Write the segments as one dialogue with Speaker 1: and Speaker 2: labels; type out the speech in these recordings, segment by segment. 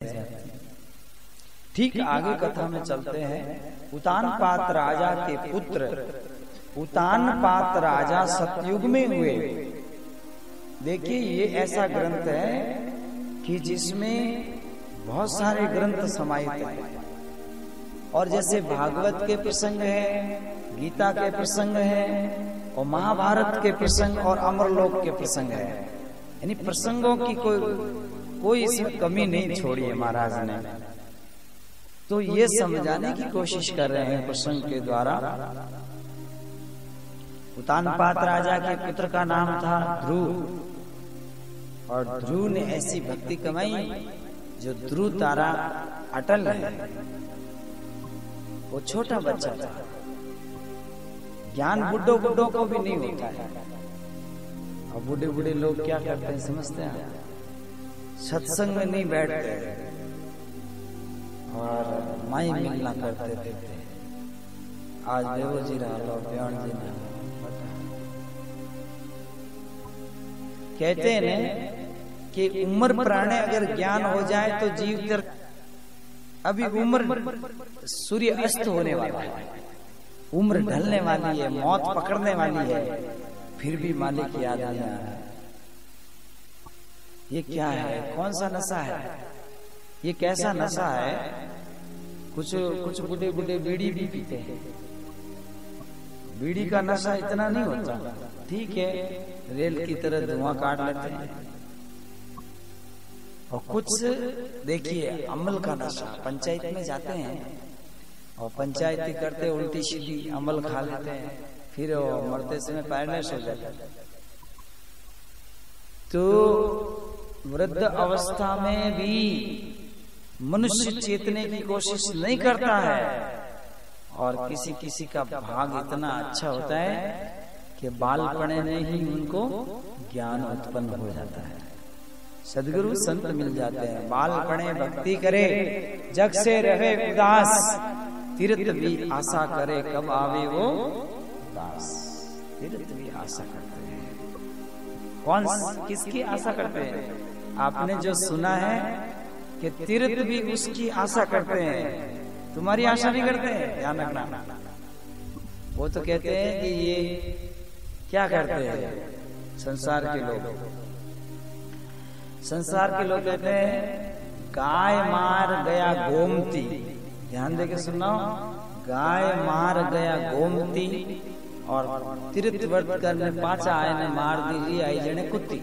Speaker 1: ठीक आगे कथा में चलते हैं। उतानपात राजा के पुत्र उतानपात राजा सतयुग में हुए। देखिए ये ऐसा ग्रंथ है कि जिसमें बहुत सारे ग्रंथ समाहित हैं, और जैसे भागवत के प्रसंग है, गीता के प्रसंग है, और महाभारत के प्रसंग और अमरलोक के प्रसंग है, यानी प्रसंगों की कोई इसमें कमी नहीं छोड़ी है महाराज ने। तो ये समझाने की कोशिश कर रहे हैं प्रसंग के द्वारा। उतानपात राजा के पुत्र का नाम था ध्रुव, और ध्रुव ने ऐसी भक्ति कमाई जो ध्रुव तारा अटल है। वो छोटा बच्चा था, ज्ञान बुड्ढों बुड्ढों को भी नहीं होता है। और बूढ़े बूढ़े लोग क्या करते हैं समझते हैं, सत्संग में नहीं बैठते और माई मिलना करते थे। आज देवो जी रहा लो प्याण जी ना कहते हैं कि उम्र प्राणे अगर ज्ञान हो जाए तो जीव तर। अभी उम्र सूर्य अस्त होने वाला है, उम्र ढलने वाली है, मौत पकड़ने वाली है, फिर भी मालिक याद आ रहा है। ये क्या है, कौन सा नशा है, ये कैसा नशा है? कुछ बूढ़े बूढ़े बीड़ी भी पीते हैं। बीड़ी का नशा इतना नहीं होता, ठीक है, रेल की तरह धुआं काट लेते हैं। और कुछ देखिए अमल का नशा, पंचायत में जाते हैं और पंचायती करते उल्टी सीधी अमल खा लेते हैं, फिर मरते समय पैरलेस हो जाते हैं। तो वृद्ध अवस्था में भी मनुष्य चेतने की कोशिश नहीं करता है, और किसी किसी का भाग इतना अच्छा होता है कि बालपने में ही उनको ज्ञान उत्पन्न हो जाता है। सदगुरु संत मिल जाते हैं। बालपने भक्ति करे जग से रहे उदास, तीर्थ भी आशा करे कब आवे वो दास। तीर्थ भी आशा करते हैं। कौन किसकी आशा करते हैं? आपने जो सुना है कि तीर्थ भी उसकी आशा करते हैं, तुम्हारी आशा नहीं करते हैं। ध्यान रखना, वो तो कहते हैं कि ये क्या करते हैं संसार के लोग। संसार के लोग कहते हैं गाय मार गया गोमती। ध्यान देके सुनो, गाय मार गया गोमती और तीर्थ व्रत करने पाचा आए ने मार दी आई जने कुत्ती।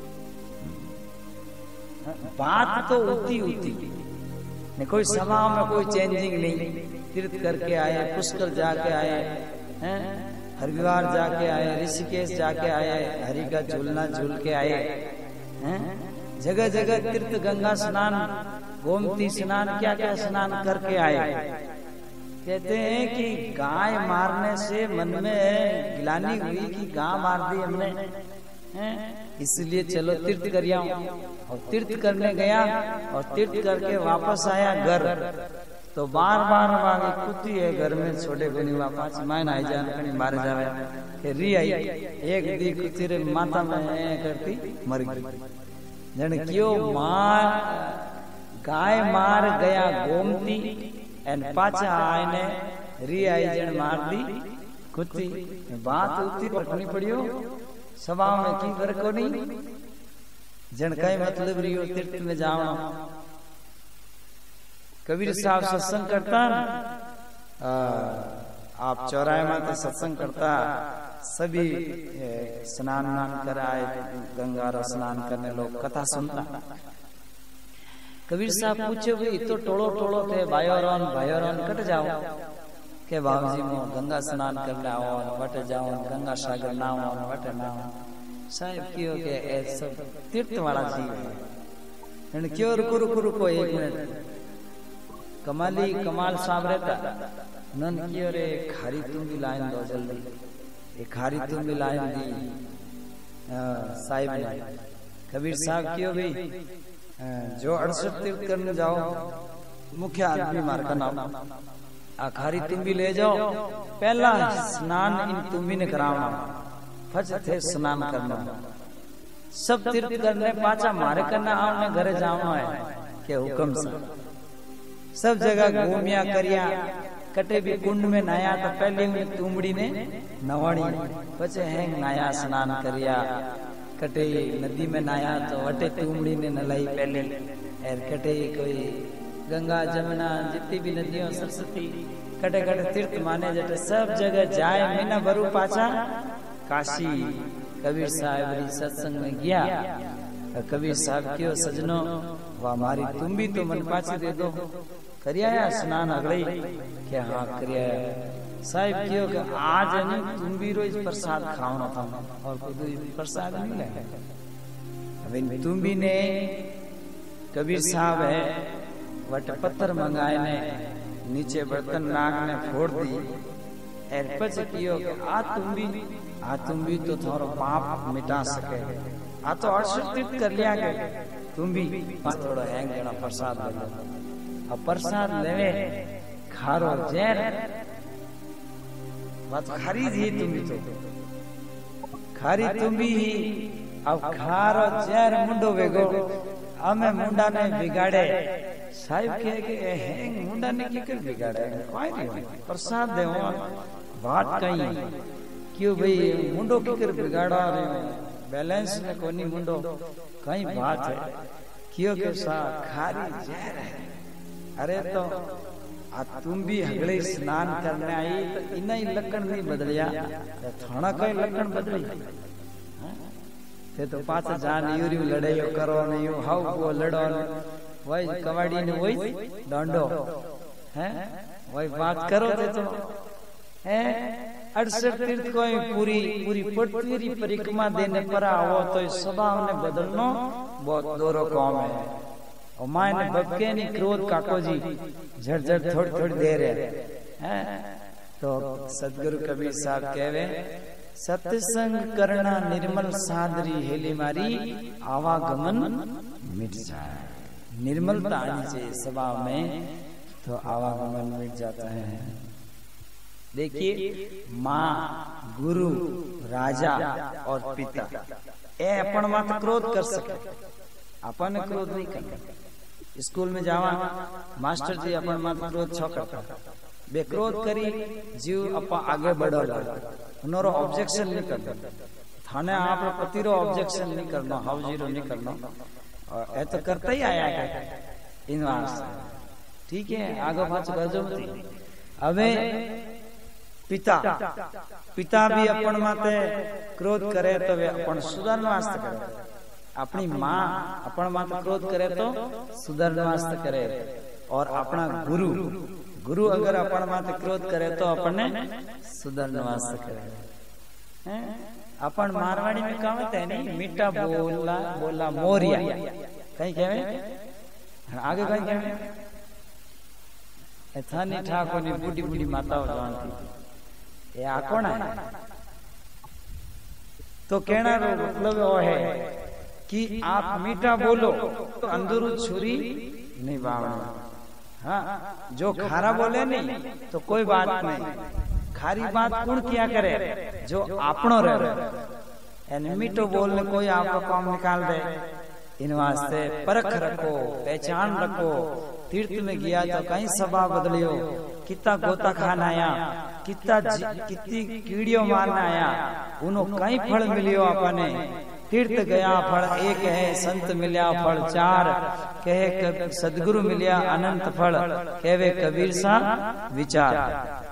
Speaker 1: बात तो उती ने, कोई स्वभाव में कोई चेंजिंग नहीं। तीर्थ करके आए, पुष्कर जाके आए हैं, हरिद्वार जाके आए, ऋषिकेश जाके आए, हरि का झूलना झूल के आए हैं, जगह जगह तीर्थ गंगा स्नान, गोमती स्नान, क्या क्या स्नान करके आए। कहते हैं कि गाय मारने से मन में गिलानी हुई कि गाय मार दी हमने, इसलिए चलो तीर्थ कर आऊं। और तीर्थ करने गया और तीर्थ करके वापस आया घर, तो बार बार कुत्ती है घर में, छोटे बनी वापस मायन आई जान कहीं मारे जावे, फिर री आई एक दी कुत्ती रे माता में करती मर गई। जन क्यों मार गाय मार गया गोमती एन पाचा आए ने री आई जन मार दी कुत्ती। बात उतनी रखनी पड़ियो, स्वभाव में की फर्क को नहीं। जन कई मतलब रियो तीर्थ में जाओ। कबीर साहब सत्संग करता, आप चौराहे में सत्संग करता, सभी स्नान कराए, गंगा स्नान करने लोग कथा सुनता। कबीर साहब पूछे भाई तो टोलो टोलो थे भाईरोन कट जाओ के बाबूजी मो गंगा स्नान करने आओ, वट जाओ, गंगा सागर नाओ, वट नाओ। साहब क्यों के ऐसा तीर्थ वाला जीव है, क्यों रुको एक मिनट। कमाल साहब रहता नन क्यों रे खारी तुम भी लाइन दो जल्दी, एक खारी तुम भी लाइन दी साहिब ने। कबीर साहब क्यों भी जो 68 तीर्थ करने जाओ, मुख्य आदमी मार का नाम आखारी तुम भी ले जाओ, पहला स्नान इन तुम भी ने कराना, फज थे स्नान करना। सब तीर्थ करने पाचा मारे करना, आपने घरे जाना है, के हुक्म से सब जगह घूमिया करिया। कटे भी कुंड में नहाया तो पहले उन्हें तुमड़ी ने नवाणी, पचे हैंग नया स्नान करिया। कटे नदी में नहाया तो वटे तुमड़ी ने नलाई पहले। और कटे कोई गंगा जमुना जितनी भी नदियों सरस्वती कटे कटे तीर्थ माने जटे सब जगह जाए महीना भरू पाचा काशी कबीर साहब री सत्संग में गया। कबीर साहब क्यों सजनो वो हमारी तुम भी तो मन पाची दे दो। करिया स्नान अगले क्या हाँ करिया साहब क्यों कि आज नहीं तुम भी रोज प्रसाद खाओ था और कोई प्रसाद नहीं ले। अब तुम भी ने कबीर साहब है वट पत्थर मंगाए ने नीचे बर्तन नाक ने फोड़ दी। एर पच कियो कि आ तुम भी तो थोड़ा पाप मिटा सके। आ तो अर्षित कर लिया के तुम भी थोड़ा हैंग देना प्रसाद ले लो। अब प्रसाद लेवे खारो जहर बात खारी जी तुम भी तो खारी तुम भी ही। अब खारो जहर मुंडो वेगो हमें मुंडा ने बिगाड़े। साहिब कहे कि हैंग मुंडा ने की कर बिगाड़े कोई नहीं प्रसाद दे बात कहीं क्यों भाई मुंडो की कर बिगाड़ा रहे हो बैलेंस में कोनी मुंडो कहीं बात है क्यों के सा खारी जहर है। अरे तो तुम भी हगड़े स्नान करने आई तो इन्हें ही लक्षण नहीं बदलिया थोड़ा कोई लक्षण बदली तो पाच जान यूरी लड़ाई करो नहीं हाउ वो लड़ो वही कबाड़ी ने वही डांडो है वही बात करो तो है 68 तीर्थ को पूरी पृथ्वी परिक्रमा देने पर आओ तो स्वभाव ने बदलनो बहुत दोरो काम है। और माँ ने बबके नहीं क्रोध काको जी झड़ थोड़ी देर है। तो सदगुरु कबीर साहब कहवे सत्संग करना निर्मल सादरी हेली मारी आवागमन मिट जाए। निर्मलता आनी चाहिए स्वभाव में तो आवागमन मिट जाता है। देखिए माँ गुरु राजा और पिता ए अपन मात क्रोध कर सके अपन क्रोध नहीं करना। स्कूल में जावा मास्टर जी अपन मात क्रोध छो करता बेक्रोध करी जीव अपा आगे बढ़ो उनरो ऑब्जेक्शन नहीं करना थाने आप पति रो ऑब्जेक्शन नहीं करना हाउ जीरो नहीं करना और ए तो करता ही आया है इन वास्ते ठीक है आगे पाछ गजो मती। अबे पिता भी अपन माते क्रोध करे तो वे अपन सुधारने वास्ते करे। अपनी माँ अपन माते क्रोध करे तो सुधारने वास्ते करे। और अपना गुरु अगर अपन माते क्रोध करे तो अपने सुधारने वास्ते करे। अपन मारवाड़ी में कहावत है नहीं मीठा बोला मोरिया कहीं कहे आगे कहीं कहे थानी ठाको नी बूढ़ी माताओं जानती ये आकोण है। तो कहना रो मतलब वो है कि आप मीठा बोलो तो अंदरू छुरी नहीं बावनी। हाँ जो खारा बोले नहीं तो कोई बात नहीं खारी बात कौन किया करे जो आपनो रहे। मीठो बोलने कोई आपका काम निकाल दे इन वास्ते परख रखो पहचान रखो। तीर्थ में गया तो कहीं सभा बदलियो कितना गोता खाना आया कितनी कीड़ियों मारना आया उन्हों कई फल मिलियो अपने। तीर्थ गया फल एक है संत मिलिया फल 4 कहे सदगुरु मिलिया अनंत फल कहवे कबीर सा विचार।